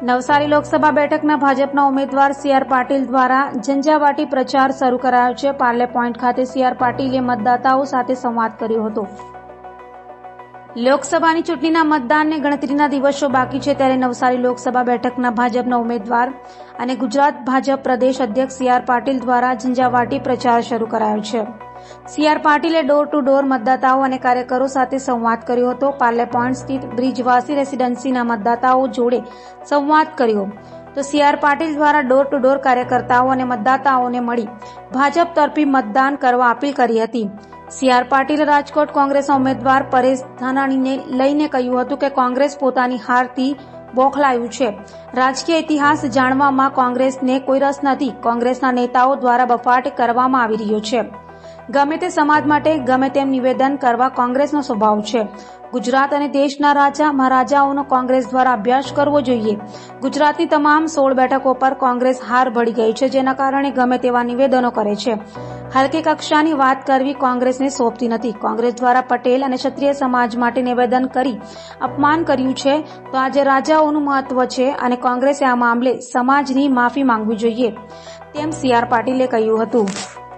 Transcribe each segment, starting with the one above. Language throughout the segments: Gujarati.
નવસારી લોકસભા બેઠકના ભાજપના ઉમેદવાર સી.આર. પાટીલ દ્વારા ઝંઝાવાટી પ્રચાર શરૂ કરાયો છે. પાર્લે પોઈન્ટ ખાતે સી.આર. પાટીલે મતદાતાઓ સાથે સંવાદ કર્યો હતો. લોકસભાની ચૂંટણીના મતદાનને ગણતરીના દિવસો બાકી છે ત્યારે નવસારી લોકસભા બેઠકના ભાજપના ઉમેદવાર અને ગુજરાત ભાજપ પ્રદેશ અધ્યક્ષ સી.આર. પાટીલ દ્વારા ઝંઝાવાટી પ્રચાર શરૂ કરાયો છે. સી.આર. પાટીલે ડોર ટુ ડોર મતદાતાઓ અને કાર્યકરો સાથે સંવાદ કર્યો હતો. પાર્લે પોઈન્ટ સ્થિત બ્રિજવાસી રેસીડેન્સીના મતદાતાઓ જોડે સંવાદ કર્યો તો સી.આર. પાટીલ દ્વારા ડોર ટુ ડોર કાર્યકર્તાઓ અને મતદાતાઓને મળી ભાજપ તરફી મતદાન કરવા અપીલ કરી હતી. સી.આર. પાટીલે રાજકોટ કોંગ્રેસના ઉમેદવાર પરેશ ધાનાણીને લઈને કહ્યું હતું કે કોંગ્રેસ પોતાની હારથી બોખલાયું છે. રાજકીય ઇતિહાસ જાણવામાં કોંગ્રેસને કોઈ રસ નથી. કોંગ્રેસના નેતાઓ દ્વારા બફાટ કરવામાં આવી રહ્યો છે. ગમે તે સમાજ માટે ગમે તેમ નિવેદન કરવા કોંગ્રેસનો સ્વભાવ છે. ગુજરાત અને દેશના રાજા મહારાજાઓનો કોંગ્રેસ દ્વારા અભ્યાસ કરવો જોઈએ. ગુજરાતની તમામ 16 બેઠકો પર કોંગ્રેસ હાર ભળી ગઈ છે, જેના કારણે ગમે તેવા નિવેદનો કરે છે. હલકી કક્ષાની વાત કરવી કોંગ્રેસને સોંપતી નથી. કોંગ્રેસ દ્વારા પટેલ અને ક્ષત્રિય સમાજ માટે નિવેદન કરી અપમાન કર્યું છે, તો આજે રાજાઓનું મહત્વ છે અને કોંગ્રેસે આ મામલે સમાજની માફી માંગવી જોઈએ, તેમ સી.આર. પાટીલે કહ્યું હતું.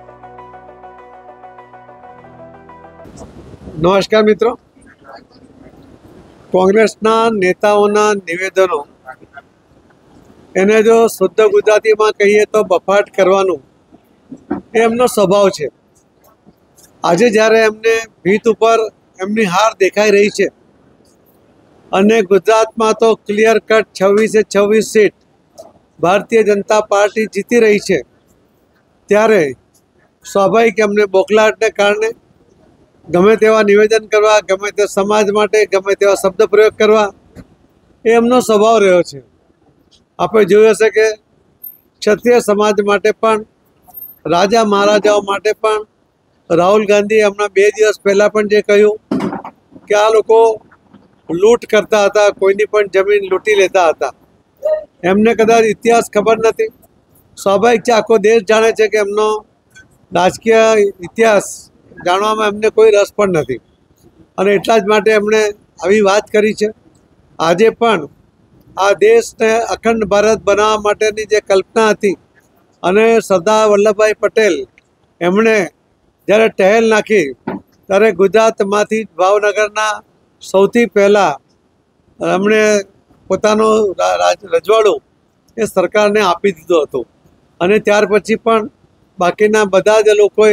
નમસ્કાર મિત્રો, કોંગ્રેસના નેતાઓના નિવેદનો એને જો શુદ્ધ ગુજરાતીમાં કહીએ તો બફાટ કરવાનું એ એમનો સ્વભાવ છે. આજે જ્યારે એમને ભીત ઉપર એમની હાર દેખાઈ રહી છે અને ગુજરાતમાં તો clear cut 26 seat Bharatiya Janata party જીતી રહી છે, ત્યારે સ્વાભાવિક એમને બોખલાહટને કારણે ગમે તેવા નિવેદન કરવા, ગમે તે સમાજ માટે ગમે તેવા શબ્દ પ્રયોગ કરવા એ એમનો સ્વભાવ રહ્યો છે. આપણે જોયું હશે કે ક્ષત્રિય સમાજ માટે પણ, રાજા મહારાજાઓ માટે પણ રાહુલ ગાંધી હમણાં 2 દિવસ પહેલાં પણ જે કહ્યું કે આ લોકો લૂંટ કરતા હતા, કોઈની પણ જમીન લૂંટી લેતા હતા. એમને કદાચ ઇતિહાસ ખબર નથી. સ્વાભાવિક છે, આખો દેશ જાણે છે કે એમનો રાજકીય ઇતિહાસ જાણવામાં એમને કોઈ રસ પણ નથી અને એટલા જ માટે એમણે આવી વાત કરી છે. આજે પણ આ દેશને અખંડ ભારત બનાવવા માટેની જે કલ્પના હતી અને સરદાર વલ્લભભાઈ પટેલ એમણે જ્યારે ટહેલ નાખી ત્યારે ગુજરાતમાંથી ભાવનગરના સૌથી પહેલાં એમણે પોતાનું રજવાડું એ સરકારને આપી દીધું હતું અને ત્યાર પછી પણ બાકીના બધા જ લોકોએ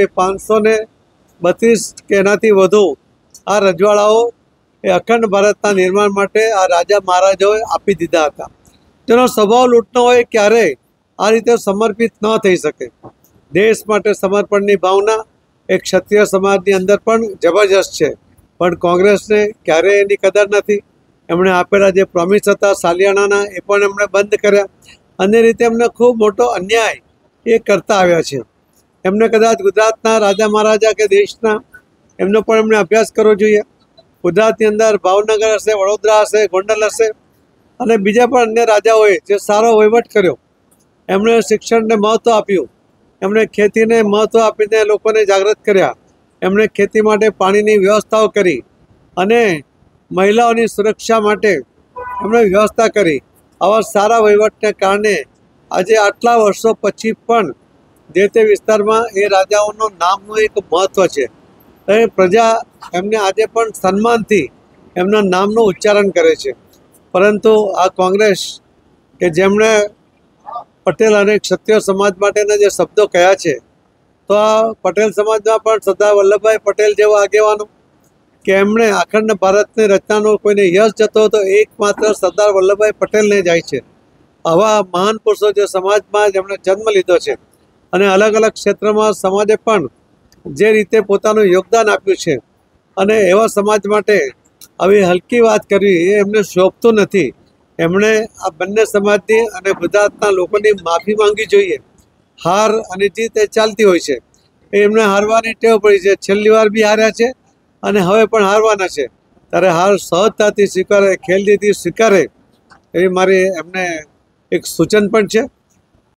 532 કે એનાથી વધુ આ રજવાડાઓ એ અખંડ ભારતના નિર્માણ માટે આ રાજા મહારાજાઓએ આપી દીધા હતા. તેનો સ્વભાવ લૂંટનો હોય ક્યારેય આ રીતે સમર્પિત ન થઈ શકે. દેશ માટે સમર્પણની ભાવના એક ક્ષત્રિય સમાજની અંદર પણ જબરજસ્ત છે, પણ કોંગ્રેસને ક્યારેય એની કદર નથી. એમણે આપેલા જે પ્રોમિસ હતા સાલિયાણાના એ પણ એમણે બંધ કર્યા અને રીતે એમને ખૂબ મોટો અન્યાય એ કરતા આવ્યા છે. એમને કદાચ ગુજરાતના રાજા મહારાજા કે દેશના એમનો પણ એમણે અભ્યાસ કરવો જોઈએ. ગુજરાતની અંદર ભાવનગર હશે, વડોદરા હશે, ગોંડલ હશે અને બીજા પણ અન્ય રાજાઓએ જે સારો વહીવટ કર્યો. એમણે શિક્ષણને મહત્ત્વ આપ્યું, એમણે ખેતીને મહત્ત્વ આપીને લોકોને જાગૃત કર્યા, એમણે ખેતી માટે પાણીની વ્યવસ્થાઓ કરી અને મહિલાઓની સુરક્ષા માટે એમણે વ્યવસ્થા કરી. આવા સારા વહીવટને કારણે આજે આટલા વર્ષો પછી પણ જે તે વિસ્તારમાં એ રાજાઓનું નામનું એક મહત્ત્વ છે. એ પ્રજા એમને આજે પણ સન્માનથી એમના નામનું ઉચ્ચારણ કરે છે. પરંતુ આ કોંગ્રેસ કે જેમણે પટેલ અને ક્ષત્રિય સમાજ માટેના જે શબ્દો કહ્યા છે, તો આ પટેલ સમાજમાં પણ સરદાર વલ્લભભાઈ પટેલ જેવા આગેવાનો કે એમણે અખંડ ભારતની રચનાનો કોઈને યશ જતો હતો એકમાત્ર સરદાર વલ્લભભાઈ પટેલને જાય છે. આવા મહાન પુરુષો જે સમાજમાં જેમણે જન્મ લીધો છે અને અલગ અલગ ક્ષેત્રમાં સમાજે પણ જે રીતે પોતાનું યોગદાન આપ્યું છે અને એવા સમાજ માટે આવી હલકી વાત કરવી એ એમને શોભતું નથી. એમણે આ બંને સમાજની અને ગુજરાતના લોકોની માફી માંગવી જોઈએ. હાર અને જીત એ ચાલતી હોય છે, એમને હારવાની ટેવ પડી છે. છેલ્લી વાર બી હાર્યા છે અને હવે પણ હારવાના છે. ત્યારે હાર સહજતાથી સ્વીકારે, ખેલદીથી સ્વીકારે એવી મારી એમને એક સૂચન પણ છે.